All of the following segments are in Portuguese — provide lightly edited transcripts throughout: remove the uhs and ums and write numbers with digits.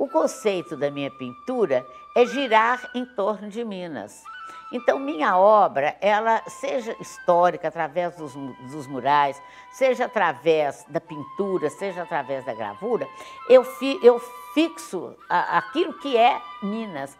O conceito da minha pintura é girar em torno de Minas. Então, minha obra, ela seja histórica, através dos murais, seja através da pintura, seja através da gravura, eu fixo aquilo que é Minas.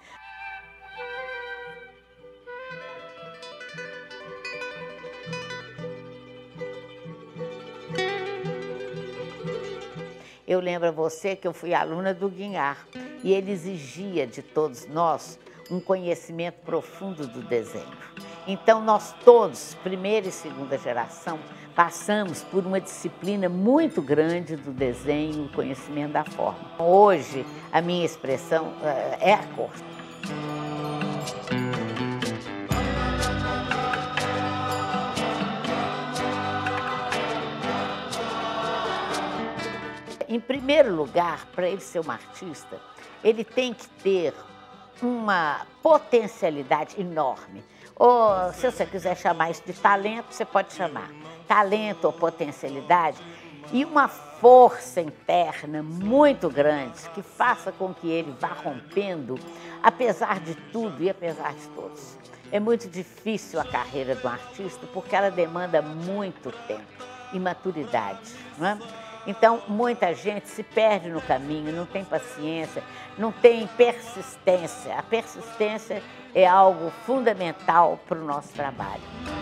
Eu lembro a você que eu fui aluna do Guignard e ele exigia de todos nós um conhecimento profundo do desenho. Então, nós todos, primeira e segunda geração, passamos por uma disciplina muito grande do desenho, o conhecimento da forma. Hoje, a minha expressão é a cor. Em primeiro lugar, para ele ser um artista, ele tem que ter uma potencialidade enorme. Ou, se você quiser chamar isso de talento, você pode chamar. Talento ou potencialidade e uma força interna muito grande que faça com que ele vá rompendo, apesar de tudo e apesar de todos. É muito difícil a carreira do artista porque ela demanda muito tempo e maturidade, não é? Então, muita gente se perde no caminho, não tem paciência, não tem persistência. A persistência é algo fundamental para o nosso trabalho.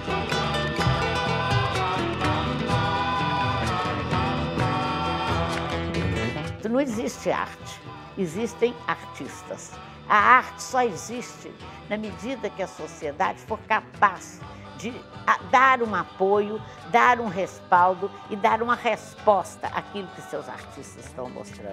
Não existe arte, existem artistas. A arte só existe na medida que a sociedade for capaz de dar um apoio, dar um respaldo e dar uma resposta àquilo que seus artistas estão mostrando.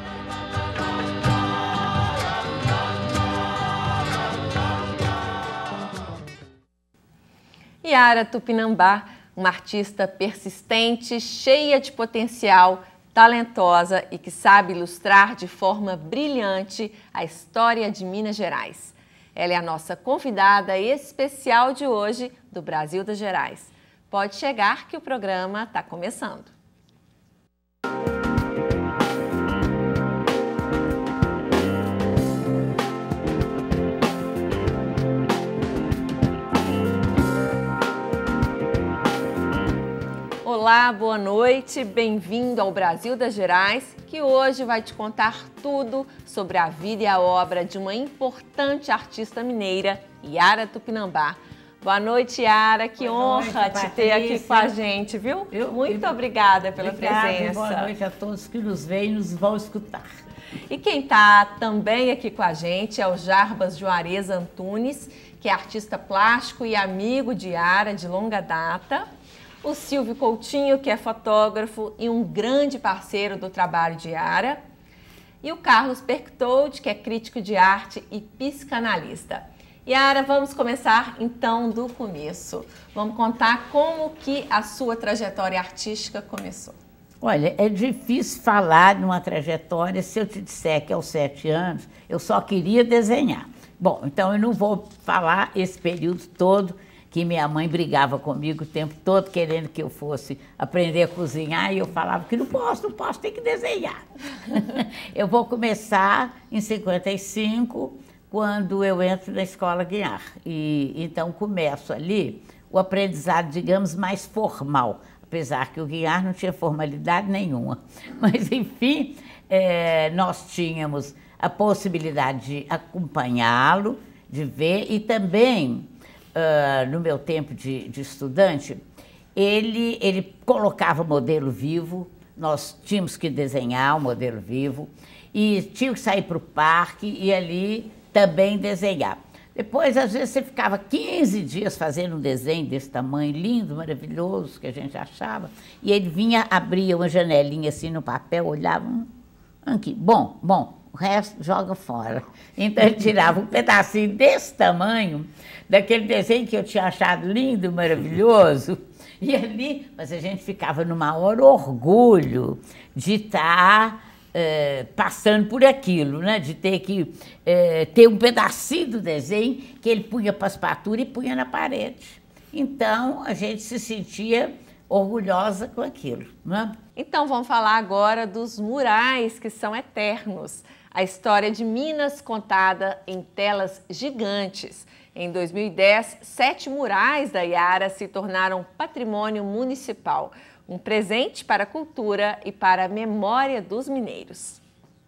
Yara Tupinambá, uma artista persistente, cheia de potencial, talentosa e que sabe ilustrar de forma brilhante a história de Minas Gerais. Ela é a nossa convidada especial de hoje do Brasil das Gerais. Pode chegar que o programa está começando. Olá, boa noite, bem-vindo ao Brasil das Gerais, que hoje vai te contar tudo sobre a vida e a obra de uma importante artista mineira, Yara Tupinambá. Boa noite, Yara, que honra te ter aqui com a gente, viu? Muito obrigada pela presença. Boa noite a todos que nos veem e nos vão escutar. E quem está também aqui com a gente é o Jarbas Juarez Antunes, que é artista plástico e amigo de Yara de longa data. O Silvio Coutinho, que é fotógrafo e um grande parceiro do trabalho de Yara. E o Carlos Perctold, que é crítico de arte e psicanalista. Yara, vamos começar então do começo. Vamos contar como que a sua trajetória artística começou. Olha, é difícil falar numa trajetória se eu te disser que aos 7 anos eu só queria desenhar. Bom, então eu não vou falar esse período todo que minha mãe brigava comigo o tempo todo, querendo que eu fosse aprender a cozinhar, e eu falava que não posso, tem que desenhar. Eu vou começar em 55, quando eu entro na escola Guignard. E então começo ali o aprendizado, digamos, mais formal, apesar que o Guignard não tinha formalidade nenhuma. Mas, enfim, nós tínhamos a possibilidade de acompanhá-lo, de ver, e também, no meu tempo de estudante, ele colocava modelo vivo, nós tínhamos que desenhar o modelo vivo, e tinha que sair para o parque e ali também desenhar. Depois, às vezes, você ficava 15 dias fazendo um desenho desse tamanho, lindo, maravilhoso, que a gente achava, e ele vinha, abria uma janelinha assim no papel, olhava, aqui, bom, o resto joga fora. Então, ele tirava um pedacinho desse tamanho, daquele desenho que eu tinha achado lindo, maravilhoso, e ali, mas a gente ficava no maior orgulho de estar passando por aquilo, né? De ter que ter um pedacinho do desenho que ele punha para as paturas e punha na parede. Então, a gente se sentia orgulhosa com aquilo, né? Então, vamos falar agora dos murais que são eternos. A história de Minas contada em telas gigantes. Em 2010, 7 murais da Yara se tornaram patrimônio municipal. Um presente para a cultura e para a memória dos mineiros.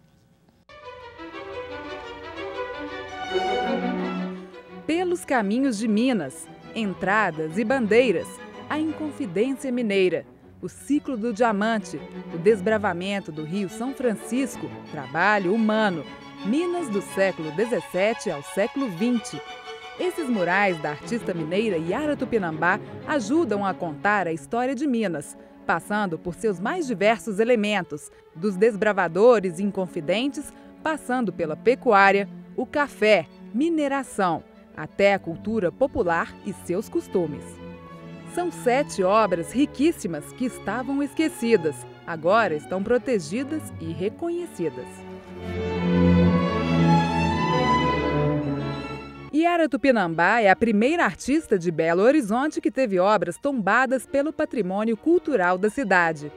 Pelos caminhos de Minas, entradas e bandeiras, a Inconfidência Mineira, o ciclo do diamante, o desbravamento do Rio São Francisco, trabalho humano, Minas do século XVII ao século XX. Esses murais da artista mineira Yara Tupinambá ajudam a contar a história de Minas, passando por seus mais diversos elementos, dos desbravadores inconfidentes, passando pela pecuária, o café, mineração, até a cultura popular e seus costumes. São 7 obras riquíssimas que estavam esquecidas, agora estão protegidas e reconhecidas. Yara Tupinambá é a primeira artista de Belo Horizonte que teve obras tombadas pelo patrimônio cultural da cidade.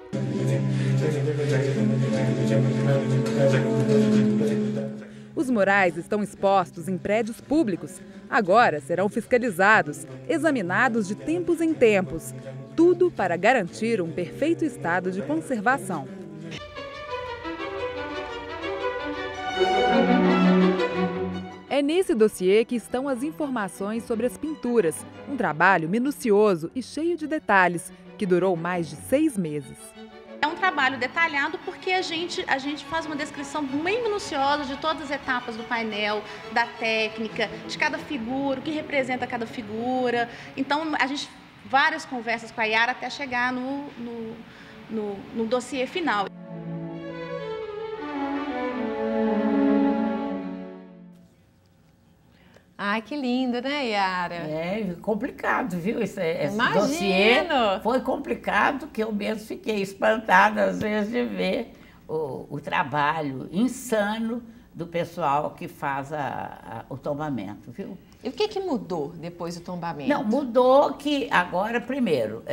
Os murais estão expostos em prédios públicos. Agora serão fiscalizados, examinados de tempos em tempos. Tudo para garantir um perfeito estado de conservação. É nesse dossiê que estão as informações sobre as pinturas. Um trabalho minucioso e cheio de detalhes, que durou mais de 6 meses. É um trabalho detalhado porque a gente faz uma descrição bem minuciosa de todas as etapas do painel, da técnica, de cada figura, o que representa cada figura. Então, várias conversas com a Yara até chegar no dossiê final. Ai, que lindo, né, Yara? É complicado, viu? Esse Imagino. dossiê foi complicado, que eu mesmo fiquei espantada, às vezes, de ver o trabalho insano do pessoal que faz o tombamento, viu? E o que mudou depois do tombamento? Não, mudou que agora, primeiro,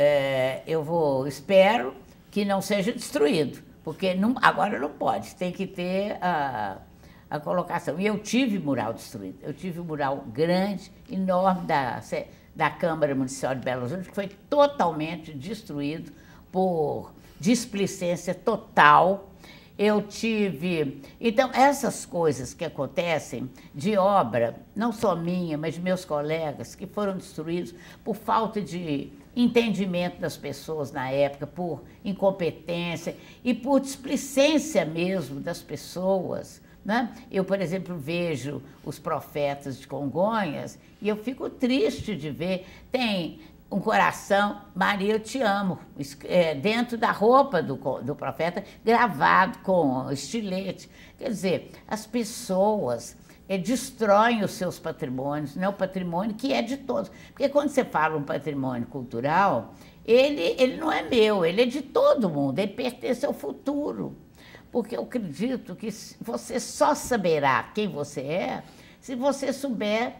espero que não seja destruído, porque agora não pode, tem que ter a colocação. E eu tive mural destruído. Eu tive um mural grande, enorme, da Câmara Municipal de Belo Horizonte, que foi totalmente destruído por displicência total. Eu tive... Então, essas coisas que acontecem de obra, não só minha, mas de meus colegas, que foram destruídos por falta de entendimento das pessoas na época, por incompetência e por displicência mesmo das pessoas, né? Eu, por exemplo, vejo os Profetas de Congonhas e eu fico triste de ver, tem um coração, Maria, eu te amo, dentro da roupa do profeta, gravado com estilete. Quer dizer, as pessoas destroem os seus patrimônios, não é o patrimônio que é de todos. Porque quando você fala um patrimônio cultural, ele não é meu, ele é de todo mundo, ele pertence ao futuro. Porque eu acredito que você só saberá quem você é se você souber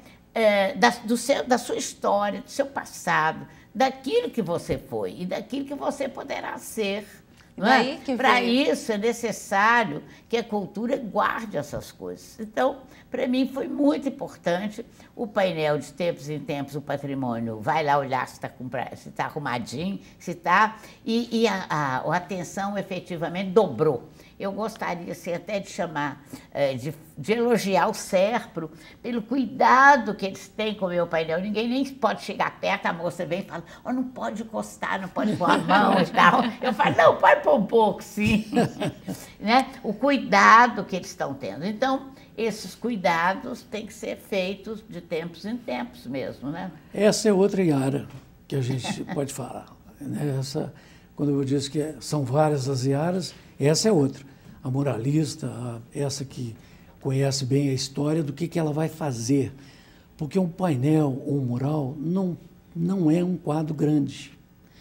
da sua história, do seu passado, daquilo que você foi e daquilo que você poderá ser. Para isso é necessário que a cultura guarde essas coisas. Então, para mim foi muito importante o painel de tempos em tempos, o patrimônio, vai lá olhar se está arrumadinho, se está... E a atenção efetivamente dobrou. Eu gostaria assim, até de chamar, de elogiar o Serpro pelo cuidado que eles têm com o meu painel. Ninguém nem pode chegar perto, a moça vem e fala, não pode encostar, não pode pôr a mão e tal. Eu falo, não, pode pôr um pouco, sim. Né? O cuidado que eles estão tendo. Então, esses cuidados têm que ser feitos de tempos em tempos mesmo, né? Essa é outra Yara que a gente pode falar. Né? Quando eu disse que são várias as Yaras, essa é outra. A muralista, essa que conhece bem a história do que ela vai fazer. Porque um painel ou um mural não é um quadro grande.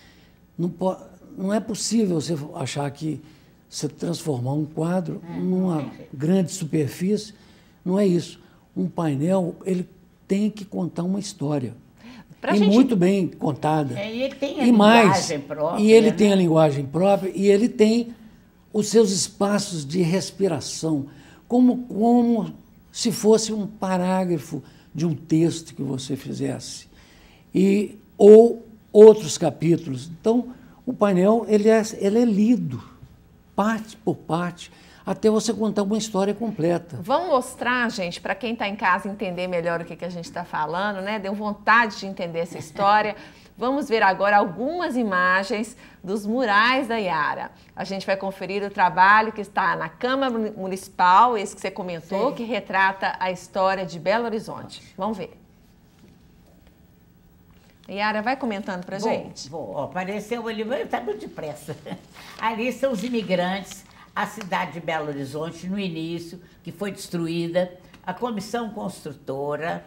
Não é possível você achar que você transformar um quadro numa grande superfície. Não é isso. Um painel, ele tem que contar uma história. Muito bem contada. E ele tem a linguagem própria. E ele tem a linguagem própria e ele tem os seus espaços de respiração. como se fosse um parágrafo de um texto que você fizesse, ou outros capítulos. Então, o painel ele é lido, parte por parte, até você contar uma história completa. Vamos mostrar, gente, para quem está em casa entender melhor o que a gente está falando, né? Deu vontade de entender essa história. Vamos ver agora algumas imagens dos murais da Yara. A gente vai conferir o trabalho que está na Câmara Municipal, esse que você comentou, que retrata a história de Belo Horizonte. Vamos ver. Yara, vai comentando para a gente. Apareceu ali, está muito depressa. Ali são os imigrantes, a cidade de Belo Horizonte, no início, que foi destruída, a comissão construtora,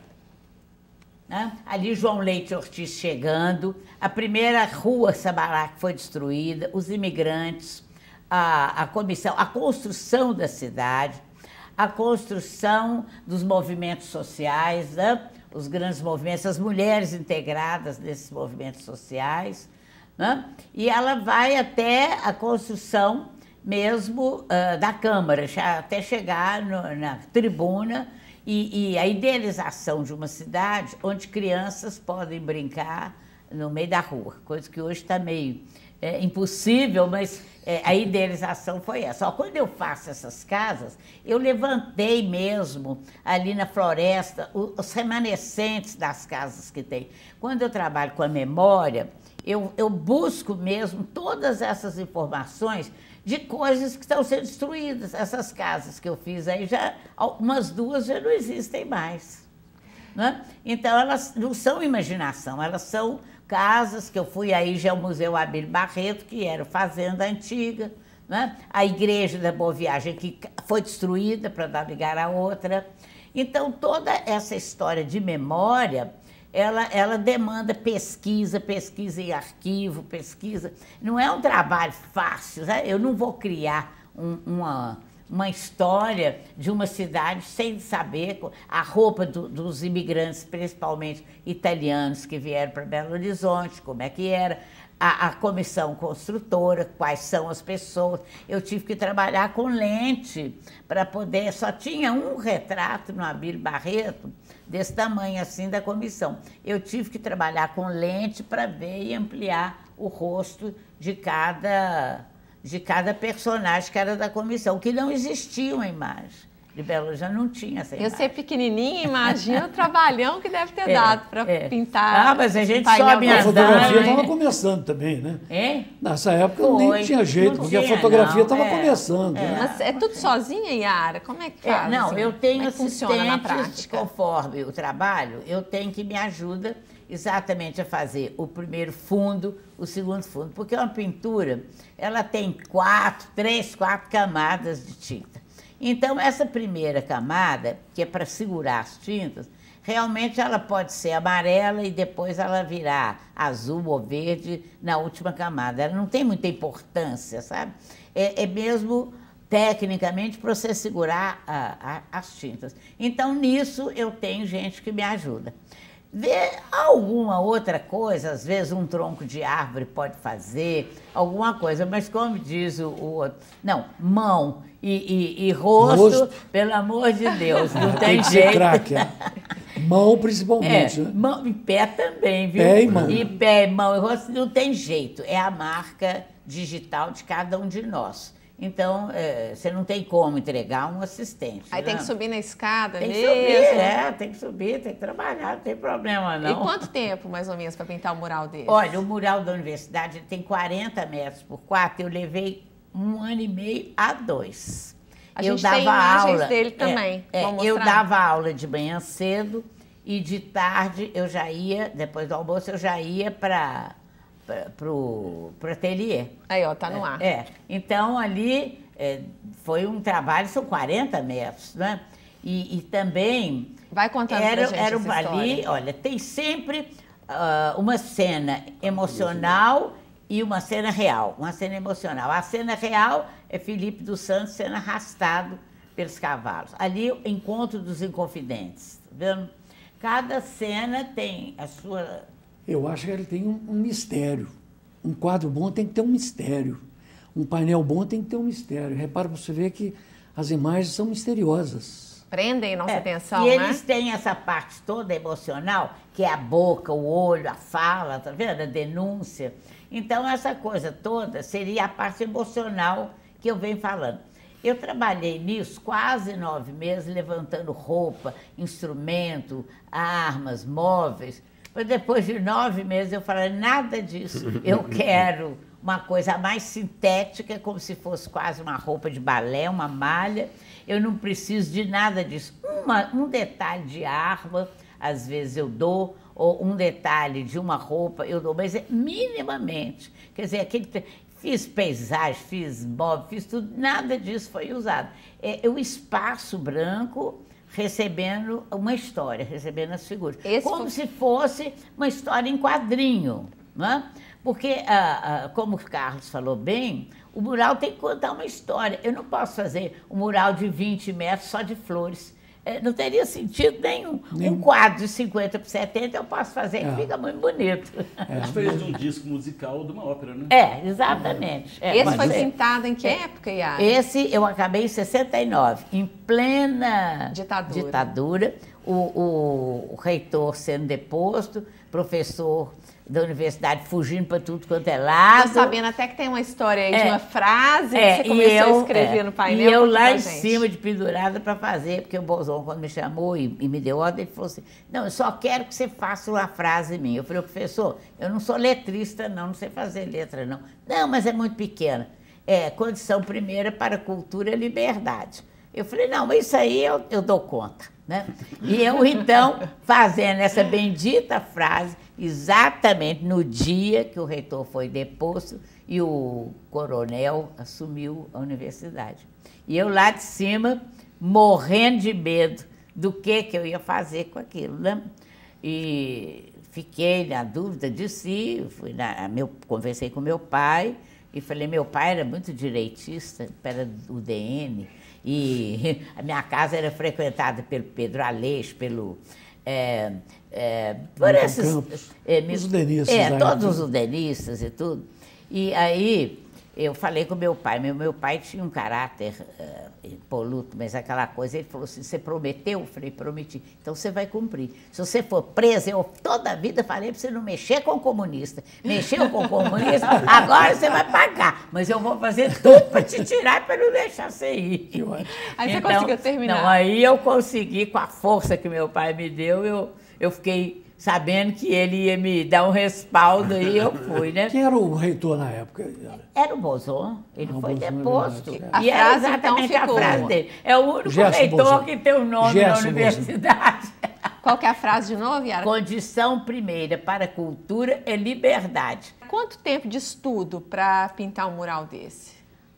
né? Ali João Leite Ortiz chegando, a primeira rua Sabará que foi destruída, os imigrantes, a comissão, a construção da cidade, a construção dos movimentos sociais, né? Os grandes movimentos, as mulheres integradas nesses movimentos sociais, né? E ela vai até a construção mesmo da Câmara, até chegar na tribuna e a idealização de uma cidade onde crianças podem brincar no meio da rua, coisa que hoje está meio impossível, mas a idealização foi essa. Ó, quando eu faço essas casas, eu levantei mesmo ali na floresta os remanescentes das casas que tem. Quando eu trabalho com a memória, eu busco mesmo todas essas informações de coisas que estão sendo destruídas. Essas casas que eu fiz aí, umas duas já não existem mais, né? Então, elas não são imaginação, elas são casas que eu fui aí, já é o Museu Abílio Barreto, que era fazenda antiga, né? A igreja da Boa Viagem, que foi destruída para dar lugar a outra. Então, toda essa história de memória, ela demanda pesquisa em arquivo, pesquisa. Não é um trabalho fácil, né? Eu não vou criar uma história de uma cidade sem saber a roupa dos imigrantes, principalmente italianos que vieram para Belo Horizonte, como é que era, a comissão construtora, quais são as pessoas. Eu tive que trabalhar com lente para poder, só tinha um retrato no Abílio Barreto, desse tamanho assim da comissão. Eu tive que trabalhar com lente para ver e ampliar o rosto de cada personagem que era da comissão, que não existia uma imagem. De Belo Horizonte não tinha essa imagem. Eu ser pequenininha, imagina o trabalhão que deve ter dado para pintar. Ah, mas a gente sobe A fotografia andando. estava começando também, né? É? Nessa época nem tinha jeito, porque a fotografia estava começando. Né? Mas é tudo sozinha, Yara? Como é que faz? Não, assim? eu tenho Como é que funciona na assistentes, prática? conforme o trabalho, eu tenho que me ajuda exatamente a fazer o primeiro fundo, o segundo fundo, porque uma pintura, ela tem 3, 4 camadas de tinta. Então, essa primeira camada, que é para segurar as tintas, realmente ela pode ser amarela e depois ela virar azul ou verde na última camada. Ela não tem muita importância, sabe? É mesmo tecnicamente para você segurar as tintas. Então, nisso eu tenho gente que me ajuda. Ver alguma outra coisa, às vezes um tronco de árvore pode fazer, alguma coisa, mas como diz o outro, não, mão e rosto, pelo amor de Deus, não tem jeito. Craque, mão principalmente, né? Mão e pé também, viu? Pé e mão. E pé, mão e rosto, não tem jeito, é a marca digital de cada um de nós. Então, você não tem como entregar um assistente. Aí tem que subir na escada mesmo. Tem que subir, tem que trabalhar, não tem problema não. E quanto tempo, mais ou menos, para pintar o mural desse? Olha, o mural da universidade tem 40 metros por 4, eu levei 1 ano e meio a 2. A gente tem imagens dele também. Eu dava aula de manhã cedo e de tarde eu já ia, depois do almoço, eu já ia para o ateliê. Aí, ó, tá no ar. Então, ali foi um trabalho, são 40 metros, né? E também... Vai contando pra gente essa história. Ali, olha, tem sempre uma cena emocional e uma cena real. Uma cena emocional. A cena real é Felipe dos Santos sendo arrastado pelos cavalos. Ali, o encontro dos inconfidentes, tá vendo? Cada cena tem a sua... Eu acho que ele tem um mistério. Um quadro bom tem que ter um mistério. Um painel bom tem que ter um mistério. Repara para você ver que as imagens são misteriosas. Prendem nossa atenção, e né? eles têm essa parte toda emocional, que é a boca, o olho, a fala, tá vendo? A denúncia. Então, essa coisa toda seria a parte emocional que eu venho falando. Eu trabalhei nisso quase 9 meses, levantando roupa, instrumento, armas, móveis. Mas depois de 9 meses eu falei, nada disso. Eu quero uma coisa mais sintética, como se fosse quase uma roupa de balé, uma malha. Eu não preciso de nada disso. Um detalhe de arma, às vezes eu dou, ou um detalhe de uma roupa eu dou, mas é minimamente. Quer dizer, fiz paisagem, fiz móvel, fiz tudo, nada disso foi usado. É o espaço branco recebendo uma história, recebendo as figuras. Como se fosse uma história em quadrinho, né? Porque, como o Carlos falou bem, o mural tem que contar uma história. Eu não posso fazer um mural de 20 metros só de flores. Não teria sentido nenhum. Um quadro de 50 por 70 eu posso fazer, que fica muito bonito. É a diferença de um disco musical ou de uma ópera, né? Exatamente. Esse foi pintado em que época, Yara? Esse eu acabei em 69, em plena ditadura. O reitor sendo deposto, professor da universidade fugindo para tudo quanto é lado. Tô sabendo até que tem uma história aí de uma frase que você começou a escrever no painel. E eu lá em cima de pendurada para fazer, porque o Bolzon, quando me chamou e me deu ordem, ele falou assim, não, eu só quero que você faça uma frase minha. Eu falei, professor, eu não sou letrista não sei fazer letra não. Não, mas é muito pequena. Condição primeira para cultura e liberdade. Eu falei, não, mas isso aí eu dou conta, né? E eu, então, fazendo essa bendita frase, exatamente no dia que o reitor foi deposto e o coronel assumiu a universidade. E eu lá de cima, morrendo de medo do que eu ia fazer com aquilo, né? E fiquei na dúvida de si, conversei com meu pai e falei, meu pai era muito direitista, era do DN, e a minha casa era frequentada pelo Pedro Aleixo, pelo... por esses... os udenistas. Todos os udenistas e tudo. E aí eu falei com meu pai. Meu pai tinha um caráter impoluto, mas aquela coisa, ele falou assim, você prometeu? Eu falei, prometi. Então você vai cumprir. Se você for presa, eu toda a vida falei para você não mexer com o comunista. Mexeu com o comunista, agora você vai pagar. Mas eu vou fazer tudo para te tirar, para não deixar você ir. Aí você conseguiu terminar. Não, aí eu consegui, com a força que meu pai me deu, eu fiquei sabendo que ele ia me dar um respaldo e eu fui, né? Quem era o reitor na época? Era o Bolzon, ele foi deposto. A e era frase, exatamente então, ficou. a frase dele. É o único reitor Bolzon. que tem o nome na universidade. Qual que é a frase de novo, Yara? Condição primeira para a cultura é liberdade. Quanto tempo de estudo para pintar um mural desse?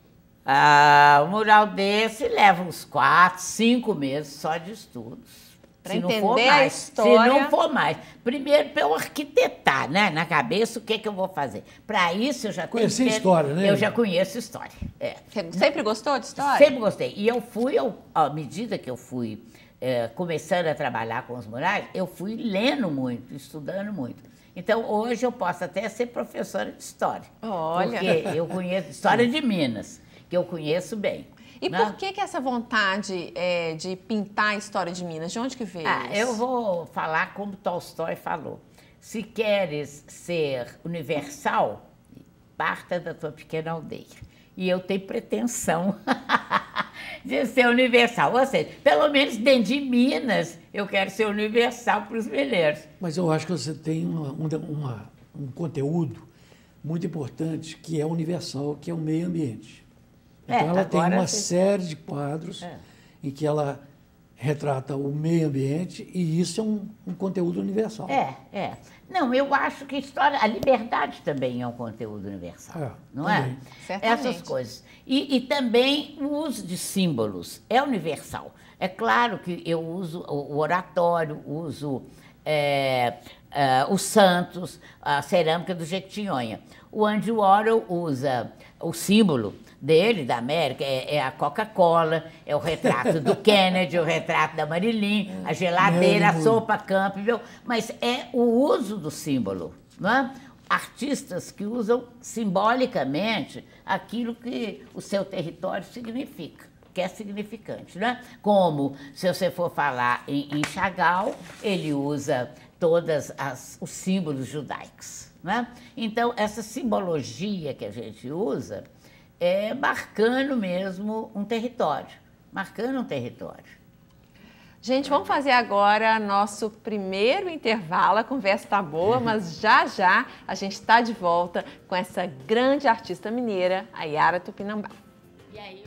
Um mural desse leva uns 4, 5 meses só de estudos. Para entender a história. Se não for mais. Primeiro, para eu arquitetar, né, na cabeça o que eu vou fazer. Para isso, eu já conheci história, né? Eu já conheço história. Você sempre gostou de história? Sempre gostei. E eu fui, à medida que eu fui começando a trabalhar com os murais, eu fui lendo muito, estudando muito. Então, hoje eu posso até ser professora de história. Olha! Porque eu conheço história de Minas, que eu conheço bem. E por que essa vontade de pintar a história de Minas? De onde que veio isso? Eu vou falar como Tolstói falou. Se queres ser universal, parta da tua pequena aldeia. E eu tenho pretensão de ser universal. Ou seja, pelo menos dentro de Minas, eu quero ser universal para os mineiros. Mas eu acho que você tem um conteúdo muito importante que é universal, que é o meio ambiente. Então, ela tem uma série de quadros em que ela retrata o meio ambiente e isso é um conteúdo universal. Não, eu acho que a liberdade também é um conteúdo universal, não é? Certamente. Essas coisas. E também o uso de símbolos é universal. É claro que eu uso o oratório, uso os santos, a cerâmica do Jequitinhonha. O Andy Warhol usa o símbolo dele, da América, é a Coca-Cola, é o retrato do Kennedy, o retrato da Marilyn, a geladeira, a sopa Campbell, mas é o uso do símbolo, não é? Artistas que usam simbolicamente aquilo que o seu território significa. que é significante, né? Como, se você for falar em Chagall, ele usa todos os símbolos judaicos, né? Então, essa simbologia que a gente usa é marcando mesmo um território, marcando um território. Gente, vamos fazer agora nosso primeiro intervalo. A conversa tá boa, mas já já a gente está de volta com essa grande artista mineira, a Yara Tupinambá. E aí,